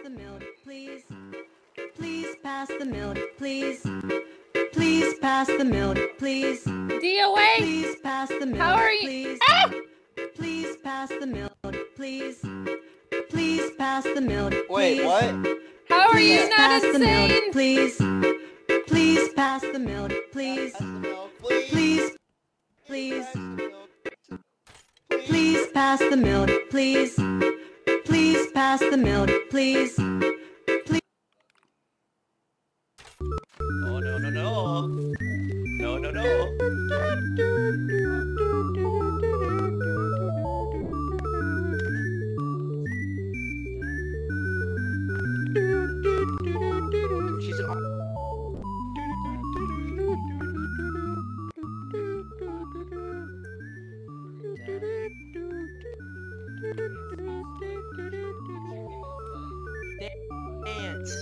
the milk, please. Please pass the milk, please. Please pass the milk, please. DOA? Please pass the milk, How are you? please. Ah! Please pass the milk, please. Please pass the milk, please. Wait, what? How are you Please not pass the milk, insane? please. Please pass the milk, please. Pass the milk, please. Please, please. Pass the milk. Please pass the milk, please. Please pass the milk, please. Please. Oh, no, no, no. No, no, no. She's an... Dance.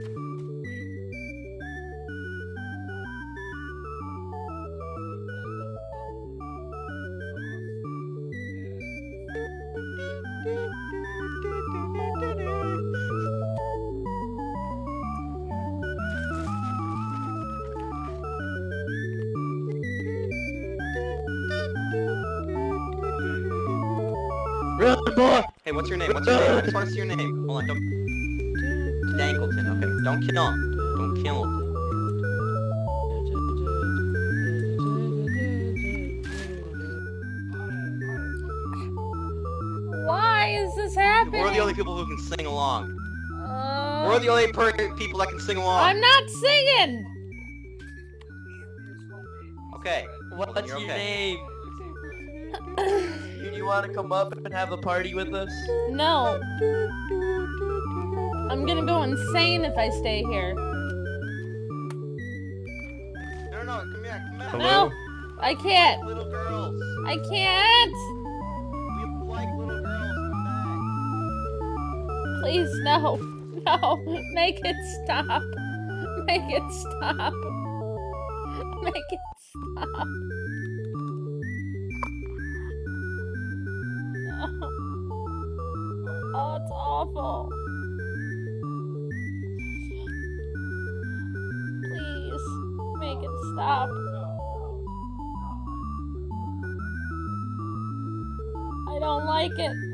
Run, boy! Hey, what's your name? What's your name? I just want to see your name. Hold on, don't... Dangleton, okay. Don't kill him. Don't kill him. Why is this happening? We're the only people who can sing along. We're the only people that can sing along. I'm not singing! Okay. What's You're your okay. name? Do you want to come up and have a party with us? No. I'm gonna go insane if I stay here. No, no, come here, come back. No, I can't. Little girls. I can't. We like little girls. Come Please, no. No. Make it stop. Make it stop. Make it stop. No. Oh, it's awful. Please, make it stop. I don't like it.